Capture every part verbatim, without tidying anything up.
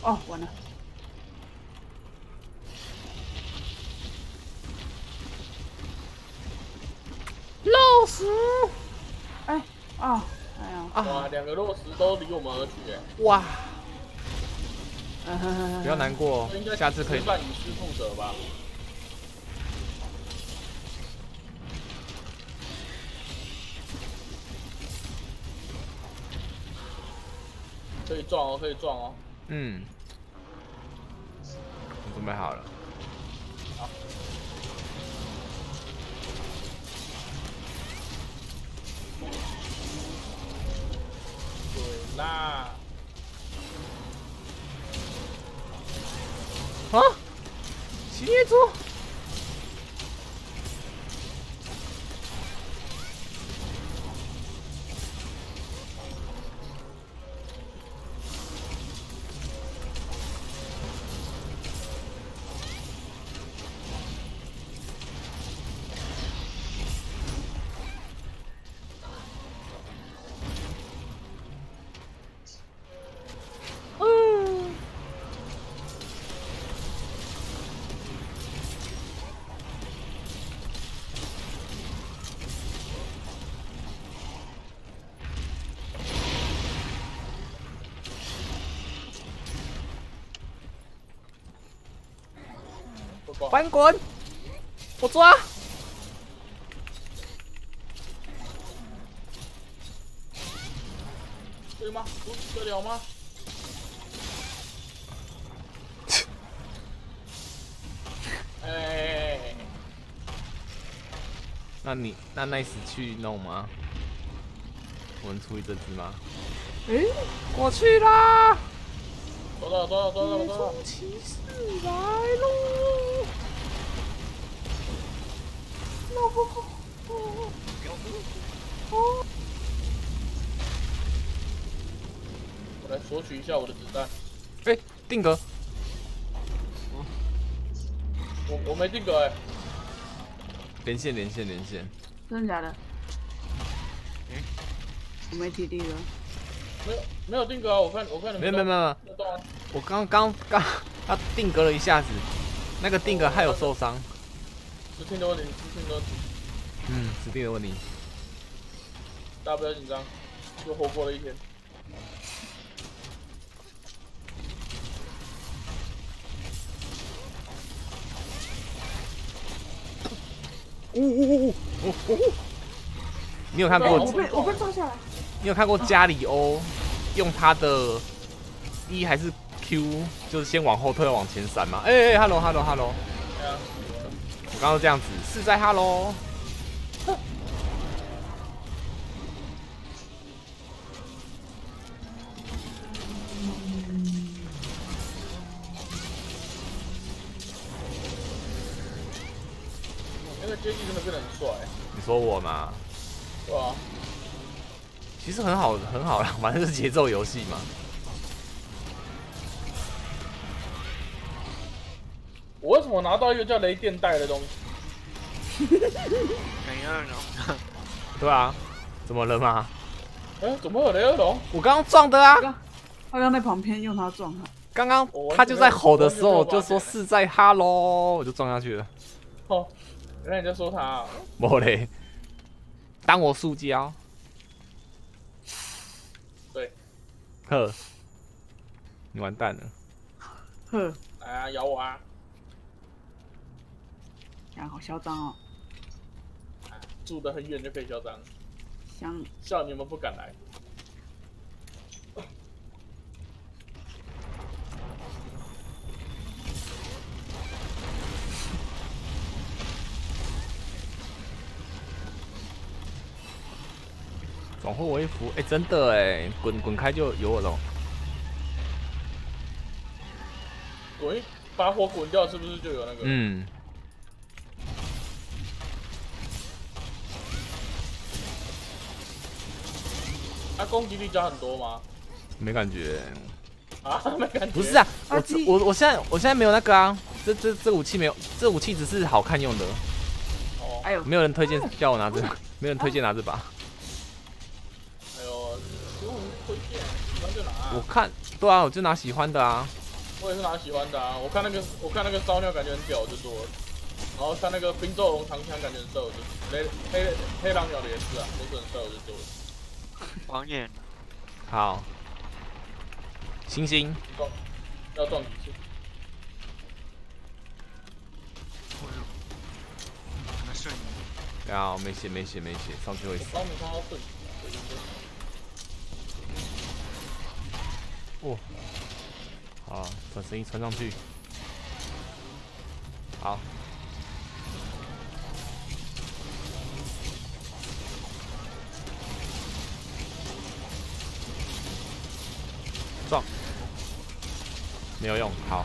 哦，完了。 肉食。 哎，啊，哎呀， 哇，两个肉食都离我们而去哎。 哇！ 不不要难过，下次可以。 办以失负责吧。可以撞哦，可以撞哦。 嗯，我准备好了。 好。对啦。 啊！企业主。翻滚！我抓！ 对吗？得了吗？哎， 那你那 nice 去弄吗？我们处理这只吗？ 哎， 过去啦！ 走到走到走到走到！ 骑士来喽！ 我来索取一下我的子弹。 哎、欸，定格。 我我没定格哎、欸。 连线连线连线。 真的假的？嗯，我没体力了。 没有没有定格啊！我看我看你们。 没有没有没有。我刚刚刚他定格了一下子，那个定格还有受伤。 是听的问题，是听的问题。 嗯，是定的问题。 大家不要紧张，又活过了一天。 呜呜呜呜呜！你有看过？ 我被我被抓下来。 你有看过加里欧用他的 E 还是 Q， 就是先往后退，往前闪吗？哎、欸、哎 ，hello hello hello。我刚刚这样子，是在 hello。 那个阶级真的变得很帅、欸。 你说我吗？ 对啊。 其实很好，很好啦，反正是节奏游戏嘛。 我为什么拿到一个叫雷电带的东西？ 雷二龙。 对啊，怎么了吗？ 哎、欸，怎么有雷二龙？ 我刚刚撞的啊！ 他刚在旁边用他撞他。 刚刚他就在吼的时候，我就说是在哈喽，我就撞下去了。 哦，原来你在说他、啊。 没嘞，当我塑胶。 对。 呵，你完蛋了。 呵。 来啊，咬我啊！ 呀，好嚣张哦！ 住得很远就可以嚣张。 想笑你们不敢来。 转祸为福，哎、欸，真的哎，滚滚开就有我喽。 滚，把火滚掉，是不是就有那个？ 嗯。 他、啊、攻击力加很多吗？ 没感觉。 啊，没感觉。 不是啊，我我我现在我现在没有那个啊，这这这武器没有，这武器只是好看用的。 哦。 哎呦， 没有人推荐叫我拿这，没有人推荐拿这把。 哎呦，给我推荐，喜欢就拿、啊。 我看，对啊，我就拿喜欢的啊。 我也是蛮喜欢的啊。我看那个我看那个烧鸟感觉很屌，我就做了。然后看那个冰咒龙长枪感觉很瘦，我就黑黑黑狼鸟的也是啊，都是很瘦，我就做了。 王眼， 好，星星， 撞，要撞几次？ 我有，那顺你。 对啊，没血没血没血，上去会死。 刚没看到顺，对对对。 哦，好，转声音传上去。好。撞，没有用，好。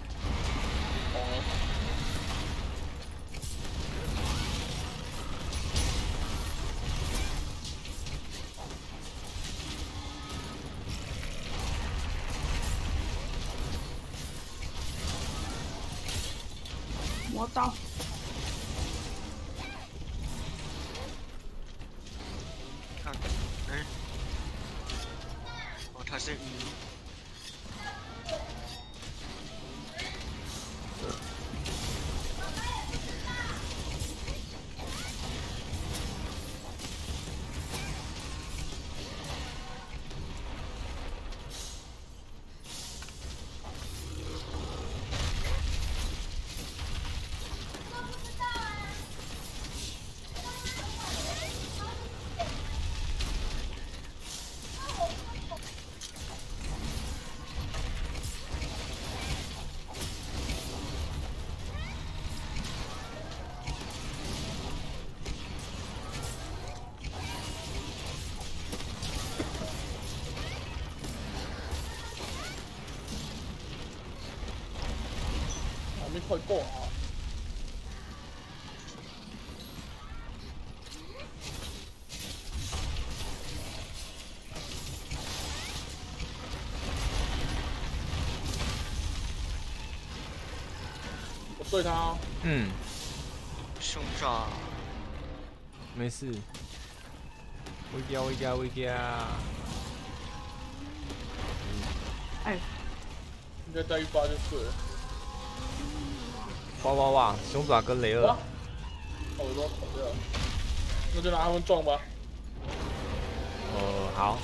磨刀。 看，哎，哦，他是一。 快过啊！我对他， 嗯， 凶炸， 没事。微掉微掉微掉。 哎， 应该再一发就对了。 哇哇哇！熊爪跟雷二， 我都跑掉了，那就拿他们撞吧。 呃，好，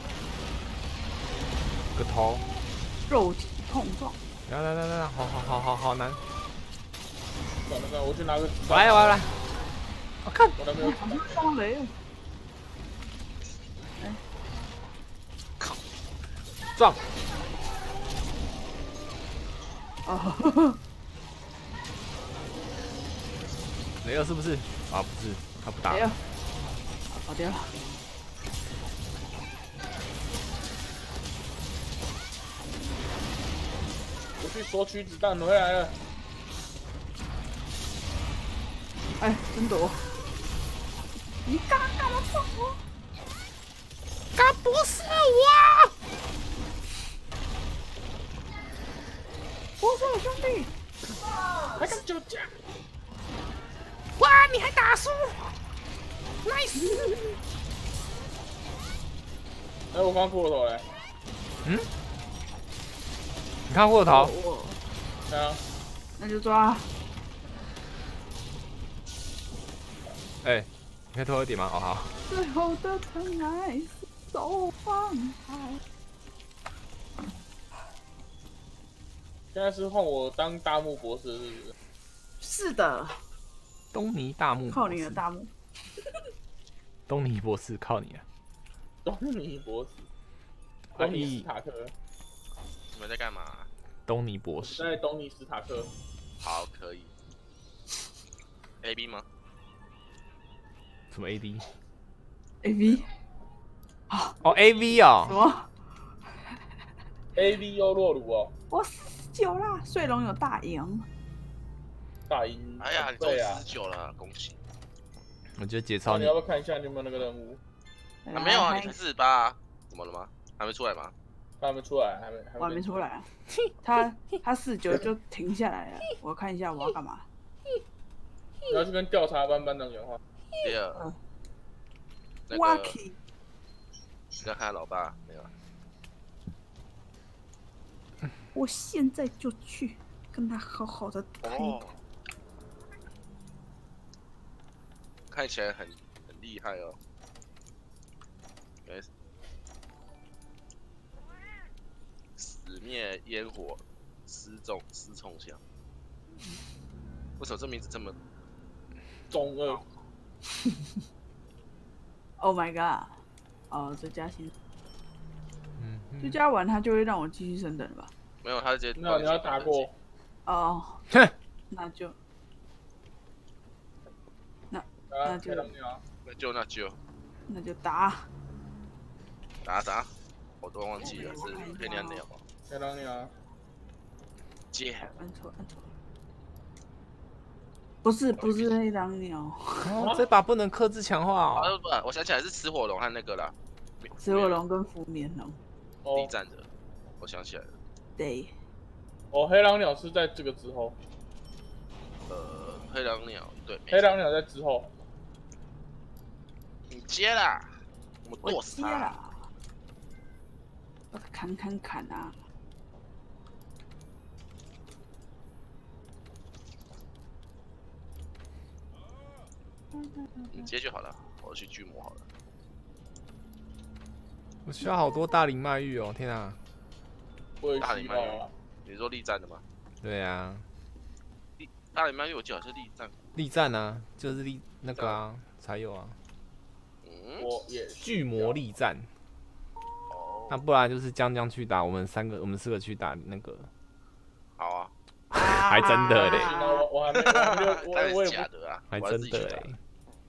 个头， 肉体碰撞。 来来来来，好好好好好难。 算了算了，我去拿个。 来来来，我看。 我那边有。 撞雷了。哎， 靠！ 撞。 哦。 雷二是不是？啊，不是，他不打。 雷二，跑掉了。 我去索取子弹回来了。 哎，真躲！你刚刚干嘛撞我？ 刚不是我！ 不是我兄弟！ 还敢酒驾？ 哇，你还打输 ，nice！ 哎，我刚过头嘞。 嗯？你看过头？ 我。 对啊。 那就抓。 哎、欸，你可以拖一点吗？哦好。 最后的疼爱是手放开。 现在是换我当大木博士，是不是？ 是的。 东尼大木， 靠你了，大木。 东尼博士，靠你了。 东尼博士，东尼史塔克。 你们在干嘛？ 东尼博士。 在东尼史塔克。 好，可以。A B 吗？ 什么 A D？ A V。 啊。哦 A V 哦。 什么 ？A V 优洛鲁哦。 我四十九啦，睡龙有大赢。 大赢。 哎呀，你中四十九了，恭喜！ 我觉得节操你要不要看一下你有没有那个任务？ 啊，没有啊，你才四十八，怎么了吗？还没出来吗？ 还没出来，还没，还没我还没出来啊。他他四九就停下来了，我看一下我要干嘛。 你要去跟调查班班长讲话。 第二，那个，你要看老爸没有？ 我现在就去跟他好好的谈。 哦，看起来很很厉害哦。没死灭烟火，失重失冲响。为什么这名字这么中二？ Oh my god！ 哦，这加薪， 嗯这加完他就会让我继续升等了吧？ 没有？他直接没有，你要打过。 哦， 哼， 那就啊， 那就黑狼鸟， 那就那就那就打。 打打，我都忘记了是黑娘鸟吗？ 黑狼鸟， 接按错按错，不是不是黑狼鸟， 哦，这把不能克制强化啊哦。 不，我想起来是雌火龙和那个啦， 死火龙跟伏眠龙。 哦力战的，我想起来了。 对， 哦，黑狼鸟是在这个之后， 呃，黑狼鸟对，没黑狼鸟在之后。 你接啦，我我剁死他。 接了，把他砍砍砍啊！ 你接就好了，我去巨魔好了。 我需要好多大灵麦玉哦！天啊， 我也大需要领漫啊。 你说力战的吗？ 对啊， 大领漫玉我记得好像是力战。 力战啊，就是力那个啊才有啊， 嗯， 我也巨魔力战。 哦， 那不然就是江江去打，我们三个我们四个去打那个， 好啊， 还真的嘞， 行啊，我我还没，我还没有，我当然是我也不假的啊， 还我真的自己去打嘞。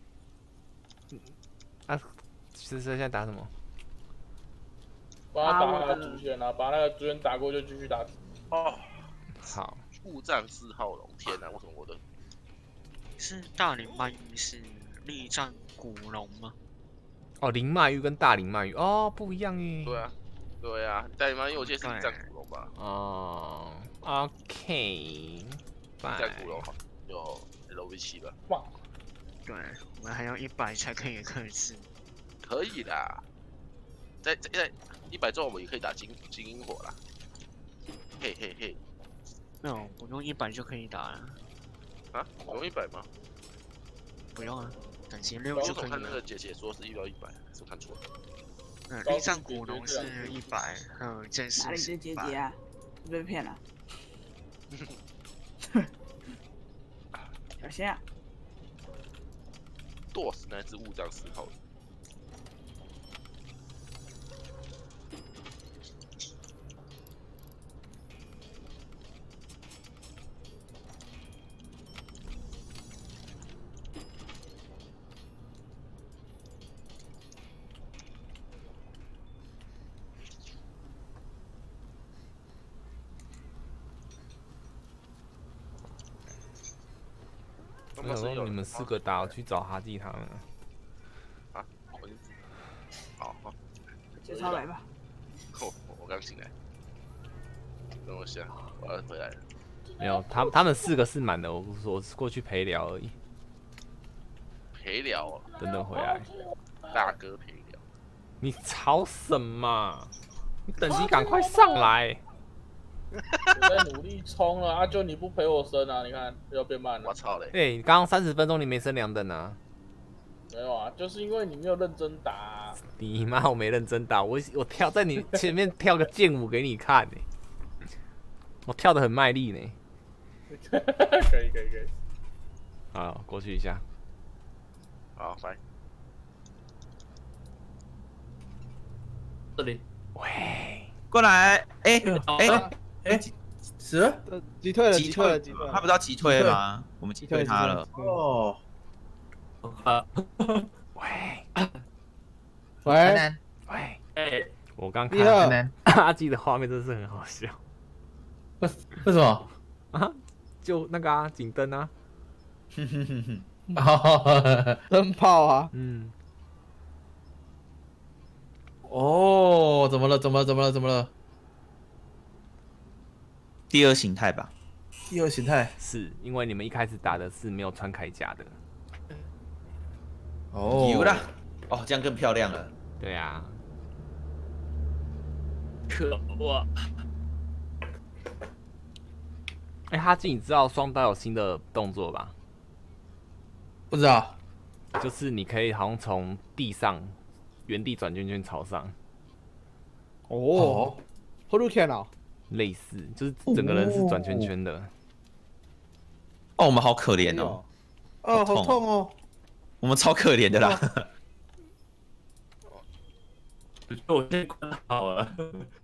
啊，这是现在打什么？ 帮他打那个主线啊，把那个主线打过就继续打。 哦， 好， 物战四号龙，天哪，为什么我的是大领鳗鱼是力战古龙吗？ 哦，灵麦玉跟大灵麦玉哦不一样耶。 对啊，对啊，大领漫玉我记得是力战古龙吧？ 哦，OK， 力战古龙好有 L V 七吧？ 哇， 对，我们还要一百才可以克制。 可以啦，在在在一百中我们也可以打金金鹰火啦。嘿嘿嘿， 没有，我用一百就可以打了。 啊，用一百吗？ 不用啊，等级六我就可以了。 怎么看那个姐姐说是一到一百，还是我看错了？ 嗯，力战古龙是一百，还有剑士哪里是是一百。 姐姐啊？是被骗了？小心啊！ 剁死那只物战四号。 我想说你们四个打，我去找哈记他们。 啊，我好好， 就超来吧。 我我刚醒来，等我一下，我要回来了。 没有，他他们四个是满的，我我是过去陪聊而已。 陪聊哦， 等等回来， 大哥陪聊。 你吵什么？你等级赶快上来！ 我在努力冲了啊，就你不陪我升啊，你看又变慢了。 我操嘞！ 哎、你刚刚三十分钟你没升两等啊？ 没有啊，就是因为你没有认真打、啊。 你妈，我没认真打，我我跳在你前面跳个剑舞给你看呢、我跳的很卖力呢、 可以可以可以。 好，过去一下。 好，拜。 这里喂， 过来，哎哎哎，死了， 击退了， 击击退了， 退击退了。 他不知道击退吗？我们击退他了。 哦， 啊， 喂， 喂， 南喂， 哎， 我刚你好看阿基的画面真的是很好笑为为什么？ 啊，就那个啊，警灯啊， 哼哼哼哼，哦灯泡啊， 嗯， 哦，怎么了？怎么了？怎么了？怎么了？第二形态吧。 第二形态。 是因为你们一开始打的是没有穿铠甲的， 哦， 有啦，哦，这样更漂亮了。 对啊， 可恶！ 哎、欸，哈基，你知道双刀有新的动作吧？ 不知道。 就是你可以好像从地上原地转圈圈朝上。 哦 h o l o can 哦， 类似，就是整个人是转圈圈的。 哦，我们好可怜哦。 哦，好痛哦。 我们超可怜的啦。 我先关好了。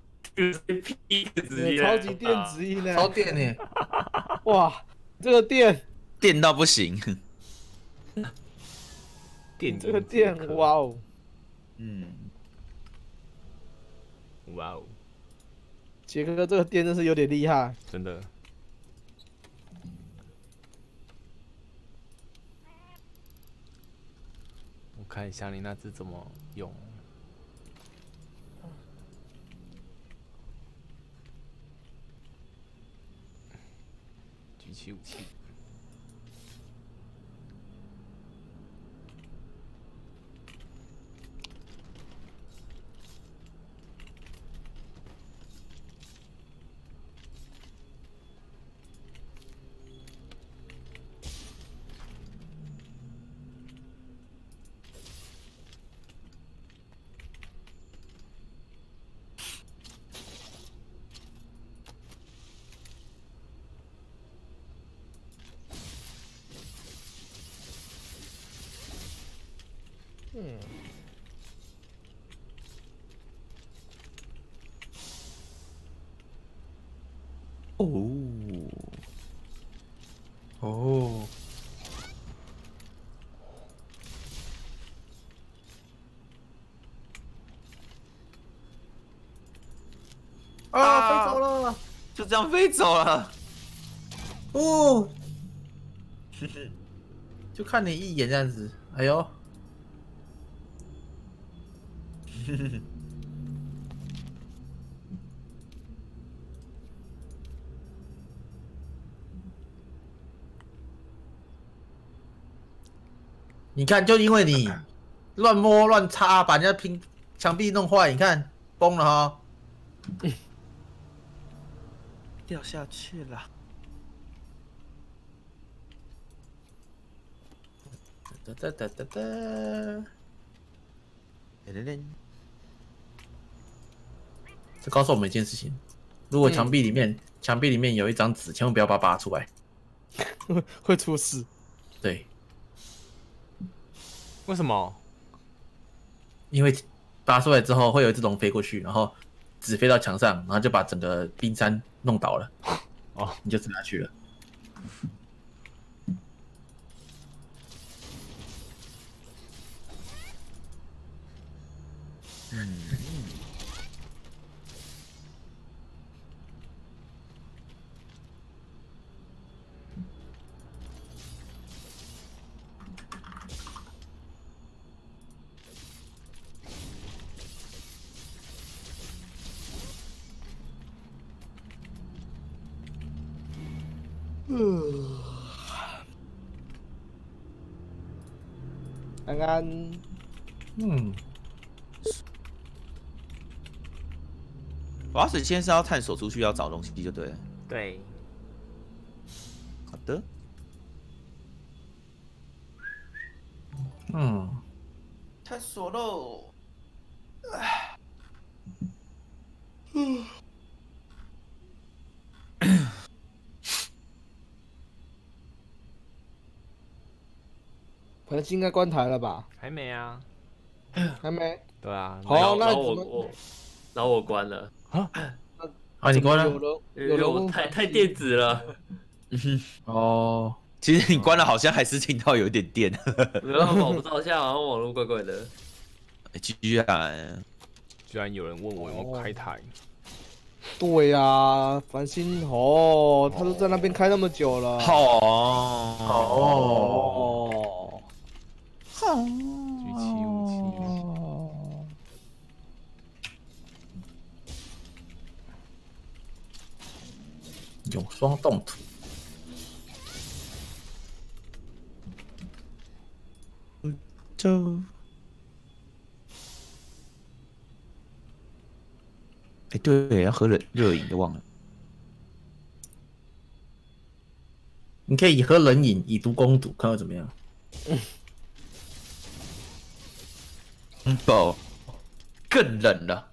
超级电子音呢， 超电呢！ 哇，这个电电到不行。 电这个电，哇哦， 嗯， 哇哦， 杰哥这个电真是有点厉害， 真的。我看一下你那只怎么用。举起武器。 嗯， 哦，哦， 啊，飞走了， 就这样飞走了。哦，就看你一眼这样子，哎呦。你看，就因为你乱摸乱插，把人家屏墙壁弄坏，你看崩了哈，掉下去了。哒哒哒哒哒，噔噔噔。这告诉我们一件事情：如果墙壁里面、嗯、墙壁里面有一张纸，千万不要把它拔出来， 会出事。 对， 为什么？ 因为拔出来之后会有这种飞过去，然后纸飞到墙上，然后就把整个冰山弄倒了。哦，你就吃下去了。嗯。 嗯，安安， 嗯，滑水先是要探索出去，要找东西就对了。 对， 好的。嗯，探索喽。嗯。 可能应该关台了吧？ 还没啊， 还没。 对啊。 好，那我我，然后我关了。 啊？ 啊，你关了？ 有人有人太太电子了。 嗯哦，其实你关了，好像还是听到有点电。 没有，我不知道，现在好像网络怪怪的。 居然， 居然有人问我有没有开台。 对呀、啊，繁星哦，他都在那边开那么久了。 好哦， 好， 举起武器。 永霜冻土。就。哎，对，要喝热热饮都忘了。 你可以喝冷饮以毒攻毒，看会怎么样？ 嗯，不，更冷了。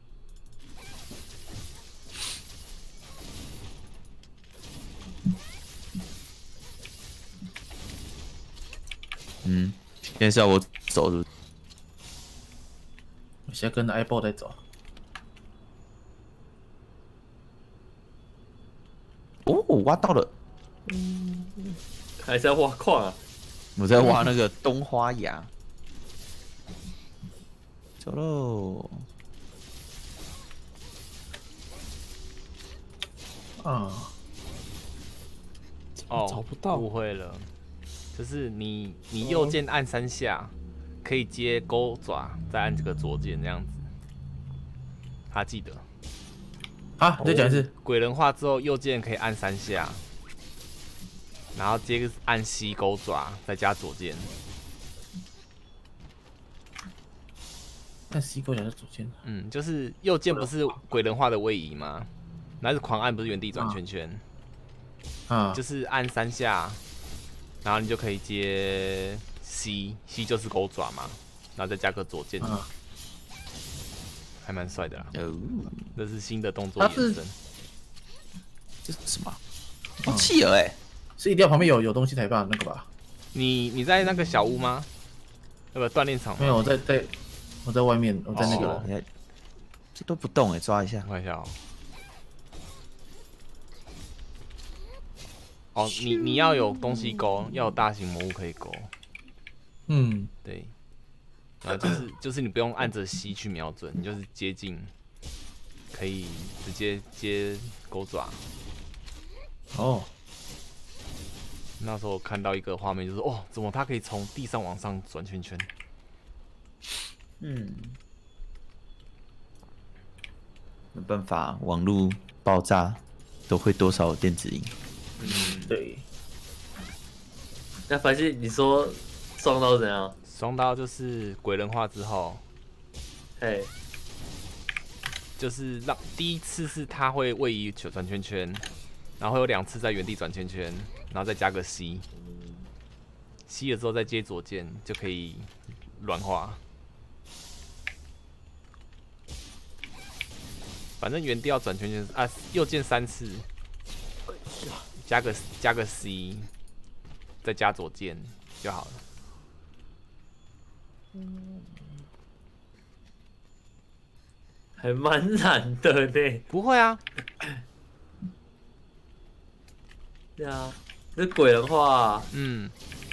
嗯，现在是要我走的。 我现在跟着 iBall 在走。 哦，挖到了！ 还在挖矿啊？ 我在挖那个冬花芽。走喽！ 啊！ 哦， 找不到误会了，就是你你右键按三下，可以接钩爪，再按这个左键这样子。他记得。 啊，你再讲一次。 鬼人化之后，右键可以按三下，然后接个按 C 钩爪，再加左键。 按 C 钩爪是左键。 嗯，就是右键不是鬼人化的位移吗？那是狂按，不是原地转圈圈。 啊， 就是按三下，然后你就可以接 C，C 就是钩爪嘛，然后再加个左键。 啊还蛮帅的啦。 哦， 这是新的动作延伸。 这是什么？哦，企鹅哎， 是一定要旁边有有东西才办那个吧？ 你你在那个小屋吗？那个锻炼场？ 没有，我在在我在外面，我在那个。 哦、这都不动哎，抓一下。 看一下哦。哦，你你要有东西勾，要有大型魔物可以勾。 嗯， 对。啊，就是就是你不用按着 C 去瞄准，你就是接近，可以直接接钩爪。 哦， 那时候看到一个画面，就是哦，怎么它可以从地上往上转圈圈？ 嗯，没办法，网络爆炸都会多少电子音。 嗯， 对。 那反正你说双刀怎样？ 双刀就是鬼人化之后， 嘿， 就是让第一次是它会位移转圈圈，然后会有两次在原地转圈圈，然后再加个 C， C 了之后再接左键就可以软化。反正原地要转圈圈啊，右键三次，加个加个 C， 再加左键就好了。 还蛮难的呢。 不会啊， 对啊，这鬼人话， 嗯，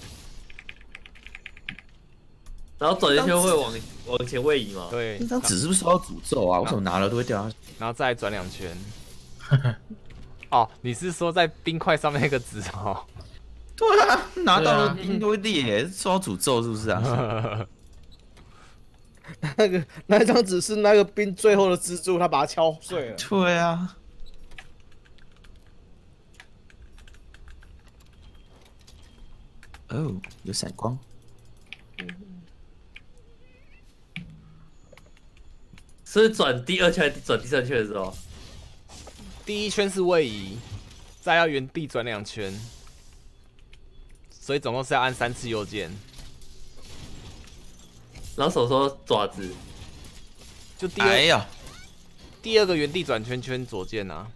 然后转圈圈会往往前位移吗？ 对。 那张纸是不是受到诅咒啊？为什么拿了都会掉下去？ 然后再转两圈。哦，你是说在冰块上面那个纸哦？ 对啊，拿到了冰都会裂，受到诅咒是不是啊？ 那个那张纸是那个冰最后的支柱，他把它敲碎了。 对啊。哦，有闪光。 所以转第二圈还是转第三圈的时候， 第一圈是位移，再要原地转两圈，所以总共是要按三次右键。 然后手说爪子， 就第二， 哎呀， 第二个原地转圈圈左键啊。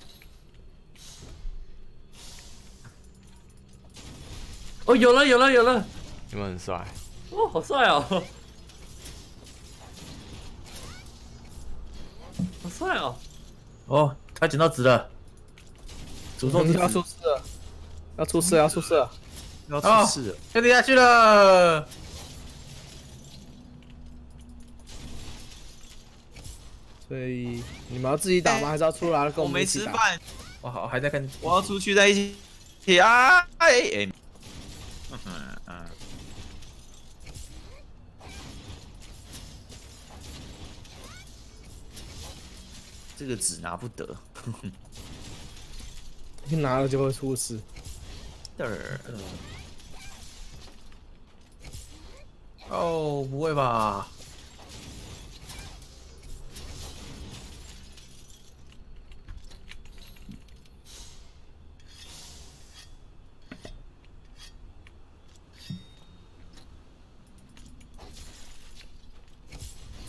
哦，有了有了有了， 有没有很帅？ 哦，好帅哦，好帅哦！ 哦，他捡到纸了，诅咒之要出事了，要出事了，要出事了， 要出事了， 要跌下去了。 所以你们要自己打吗？还是要出来跟我没们一起打？ 吃饭， 我好还在看， 我要出去在一起啊！哎哎，嗯嗯，这个纸拿不得， 一拿了就会出事。 哦，不会吧？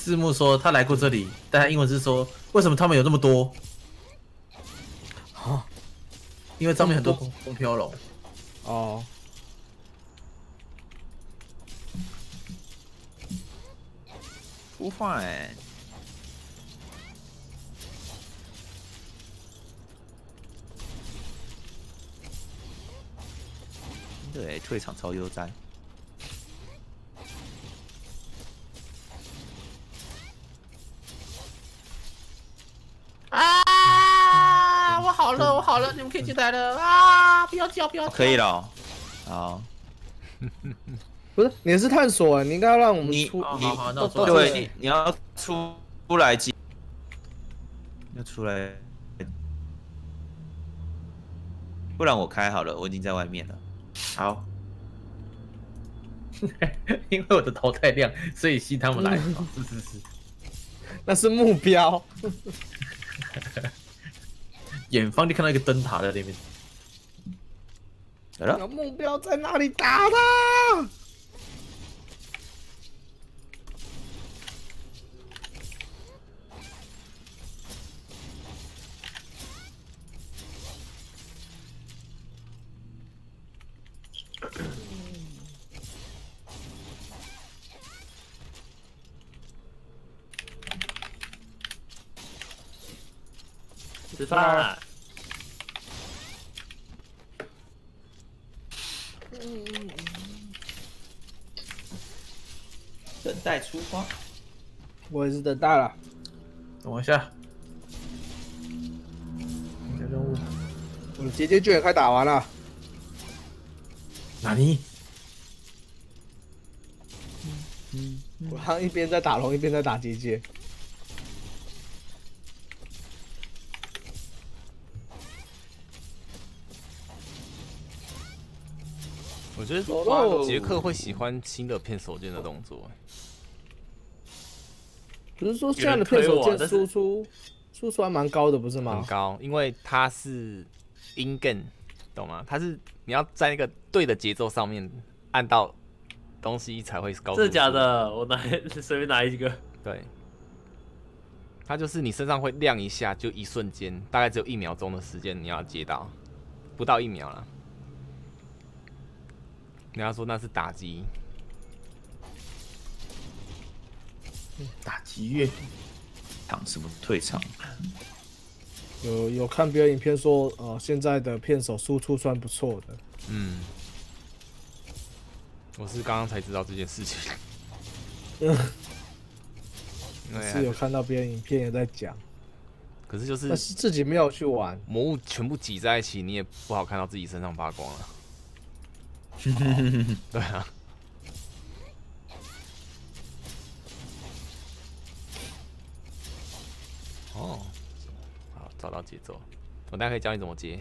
字幕说他来过这里，但他英文是说为什么他们有那么多？ 啊， 因为上面很多风风飘龙。 哦， 不换哎。对，退场超悠哉。 啊！我好了，我好了，你们可以进来了啊！不要叫，不要叫。 可以了哦，好。 不是，你是探索，你应该要让我们你出， 好你好好那我出来对，你你要出出来进，要出来，不然我开好了，我已经在外面了。好， 因为我的头太亮，所以吸他们来。是是是， 那是目标。 远方就看到一个灯塔在那边。 来了， 目标在哪里打他？ 吃饭。 等待出发。 我也是等待了。 等我一下。你的任务。 我的结界卷也快打完了。 哪里？ 我好像一边在打龙，一边在打结界。 我觉得杰克会喜欢新的骗手剑的动作。 不是说现在的骗手剑输出输出还蛮高的，不是吗？ 很高，因为它是 in game， 懂吗？它是你要在那个对的节奏上面按到东西才会高。 真的假的？我拿随便拿一个。 对，它就是你身上会亮一下，就一瞬间，大概只有一秒钟的时间，你要接到，不到一秒啦。人家说那是打击， 打击乐， 场什么退场？ 有有看别的影片说，呃，现在的片手输出算不错的。 嗯，我是刚刚才知道这件事情。 嗯，是有看到别人影片也在讲， 可是就是， 但是自己没有去玩， 魔物全部挤在一起，你也不好看到自己身上发光了。对啊，哦，好，找到节奏，我大概可以教你怎么接。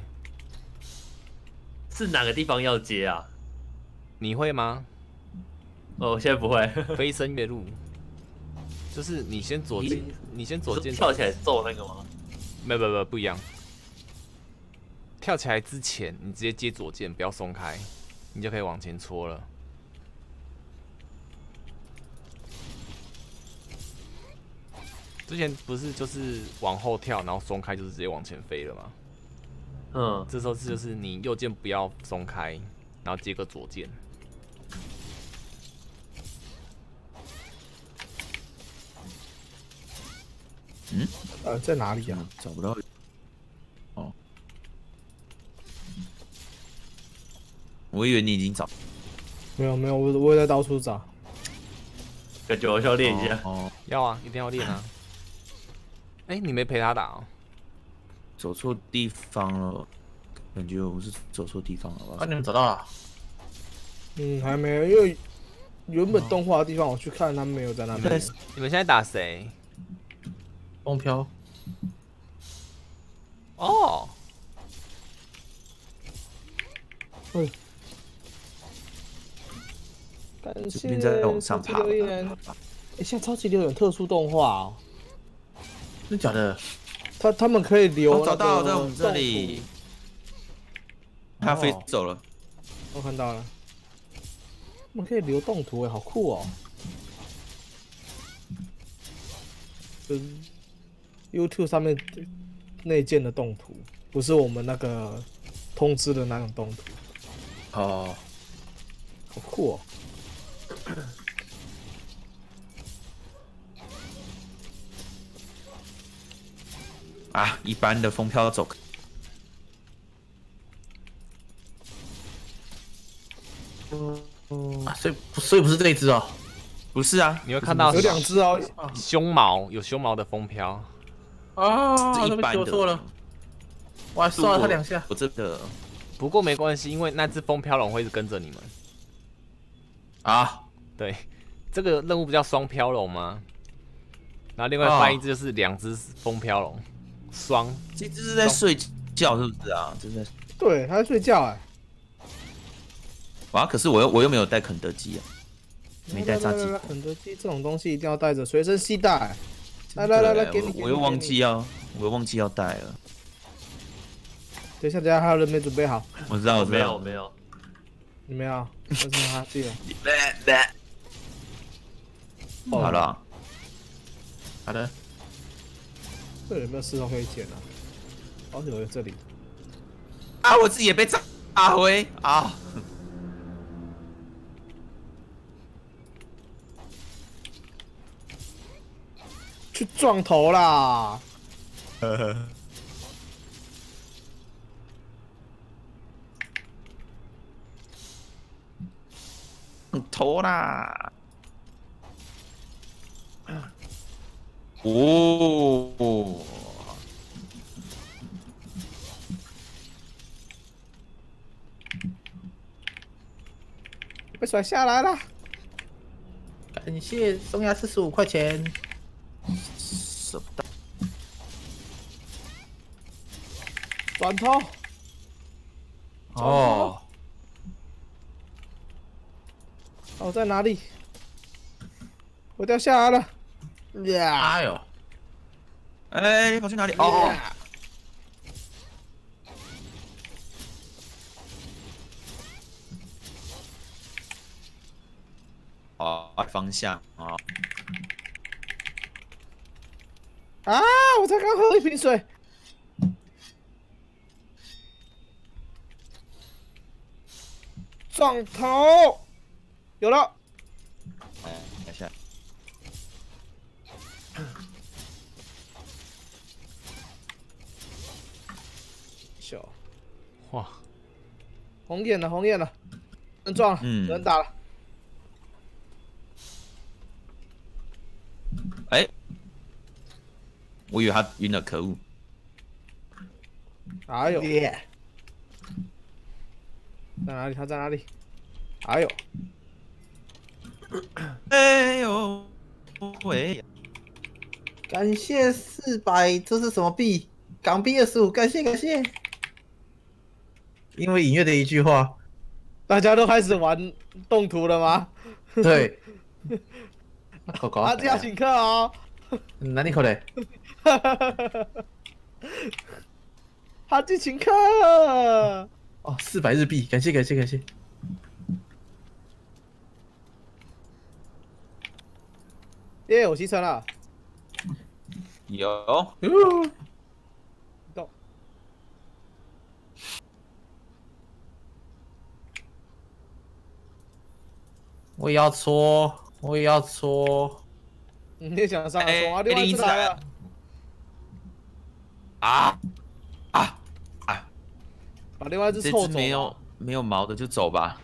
是哪个地方要接啊？ 你会吗？ 哦，我现在不会。 飞升月路，就是你先左键，你先左键跳起来揍那个吗？ 没有没有没有不一样。跳起来之前，你直接接左键，不要松开。你就可以往前戳了。之前不是就是往后跳，然后松开就是直接往前飞了吗？ 嗯， 这时候就是你右键不要松开，然后接个左键。 嗯， 呃，在哪里啊？ 找不到。哦。我以为你已经找， 没有没有，我我也在到处找， 感觉我需要练一下。 哦，哦要啊，一定要练啊！哎、欸，你没陪他打哦？ 走错地方了，感觉我是走错地方了吧？ 啊，你们找到了？ 嗯，还没有，因为原本动画的地方我去看，他们没有在那边。 你们现在打谁？ 风飘。 哦。 嗯。感谢在往上爬。 留言。哎，现在超级留言特殊动画哦。 真的假的？ 他他们可以留、那個。 我找到在我们这里。他飞走了。 我看到了。他们可以留动图哎，好酷哦。 就是 YouTube 上面内建的动图，不是我们那个通知的那种动图。 哦， 好酷哦！ 啊，一般的风飘走。 啊，所以所以不是这一只哦， 不是啊， 你会看到有两只哦， 胸毛有胸毛的风飘。 啊， 是一般的。 我错了，我还刷了他两下。 我真的。 不过没关系，因为那只风飘龙会一直跟着你们。 啊， 对，这个任务不叫双飘龙吗？然后另外翻译只就是两只风飘龙，双。 这只是在睡觉是不是啊？真的。 对，他在睡觉哎。 啊，可是我又我又没有带肯德基啊，没带炸鸡。 肯德基这种东西一定要带着，随身携带。来来来来，给你， 我又忘记要，我又忘记要带了。 等一下，等一下，还有人没准备好。 我知道，我知道。 没有没有， 你没有？为什么他记了？ 好了， 好的。 这有没有石头可以捡啊？哦，有这里。 啊，我自己也被炸打回啊！ 去撞头啦！ 呵呵。头啦！哦， 被甩下来了。 感谢松牙四十五块钱。 舍不得。 转头。 哦。 哦，在哪里？我掉下来了。呀！ 哎呦！ 哎，你跑去哪里？哦。哦，方向啊！ 啊！我才刚喝一瓶水。撞头，有了。 哎，等一下。 小， 哇， 红眼了，红眼了，能撞了， 嗯， 有人打了。 哎，我以为他晕了，可恶！ 哎呦！在哪里？他在哪里？哎呦！ 哎呦！喂！ 感谢四百，这是什么币？港币二十五，感谢感谢。因为隐约的一句话， 大家都开始玩动图了吗？ 对。 阿基要请客哦。 哪里可能？ 哈基请客。 哦，四百日币，感谢感谢感谢。 耶，我骑车了。 有。 哟。 动。 我也要搓，我也要搓。 你也想上来冲啊？另外一只来了。 啊啊啊！ 把另外一只凑走。 没有没有毛的就走吧。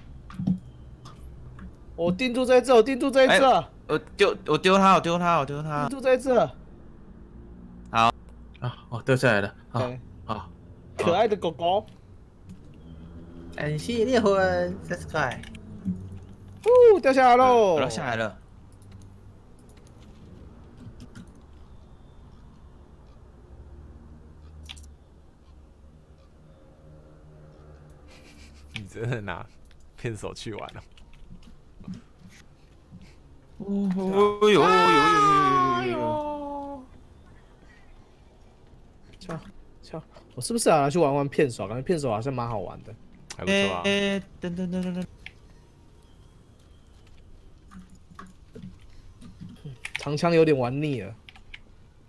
我定住这一只，我定住这一只。 我丢我丢它，我丢它，我丢它。 定住这一只。 好啊，哦，掉下来了。好，好， 可爱的狗狗。 感谢猎魂三十块。 哦，掉下来喽！ 掉下来了。 你真的拿骗手去玩了？ 哦呦呦呦呦呦！ 敲敲，我是不是要拿去玩玩骗手？感觉骗手好像蛮好玩的， 还不错啊。 哎，等等等等等。 长枪有点玩腻了。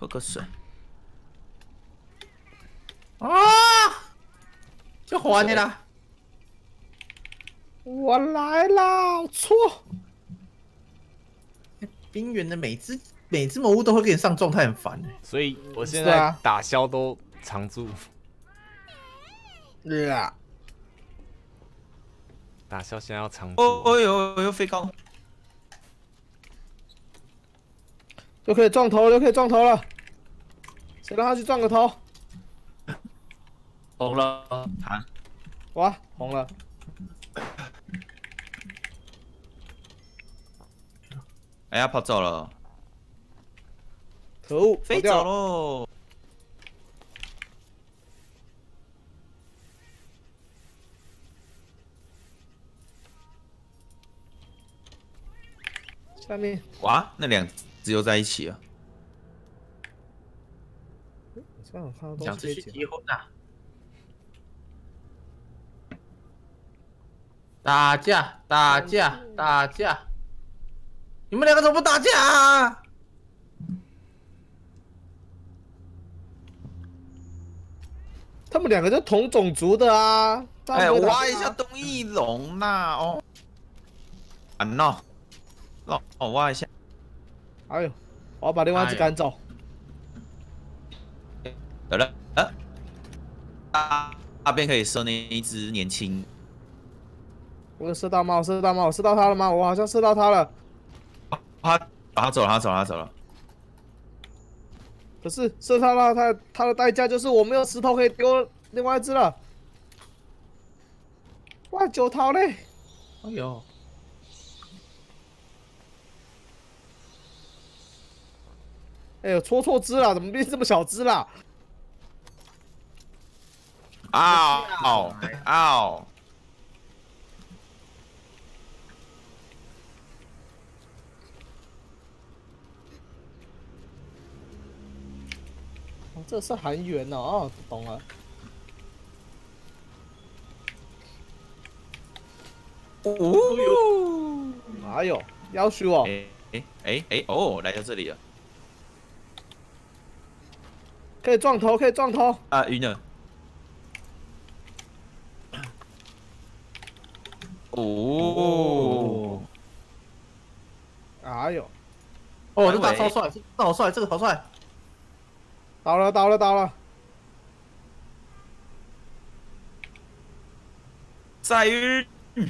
喝个水。 啊！就还你啦！ 我来啦！错。 冰原的每只每只魔物都会给你上状态，很烦哎。 所以我现在打消都常驻。 是啊。 打消现在要常驻。 哦哦呦呦，飞高。 就可以撞头了，就可以撞头了。谁让他去撞个头？ 红了啊！ 哇，红了。 哎呀，跑走了。 可恶， 飞走喽！ 下面。 哇，那两只又在一起了。 想继续结婚啊！打架，打架，打架！你们两个怎么不打架啊？ 他们两个就同种族的啊！ 哎，挖一下东翼龙呐！哦，啊 no， 让我挖一下。 哎呦，我要把另外一只赶走。 得了，呃，那那边可以射那一只年轻。 我有射到吗？我射到吗？我射到他了吗？我好像射到他了。 他他走了，他走了，他走了。 可是射他了，他他的代价就是我没有石头可以丢另外一只了。哇，九桃嘞！ 哎呦， 哎呦，戳错只了，怎么变这么小只了？ 嗷嗷嗷！ 哦，这是韩元哦，哦，懂了。 哦， 哎呦，要求哦！ 哎哎哎哎哦，来到这里了。 可以撞头，可以撞头。 啊，晕了。 哦， 哎呦， 哦，这大超帅，这大好帅，这个好帅， 倒了，倒了，倒了， 再晕，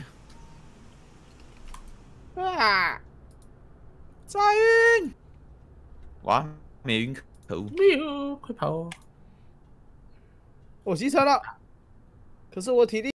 啊， 再晕，哇，没晕，可恶！ 喵，快跑！ 我骑车了，可是我体力。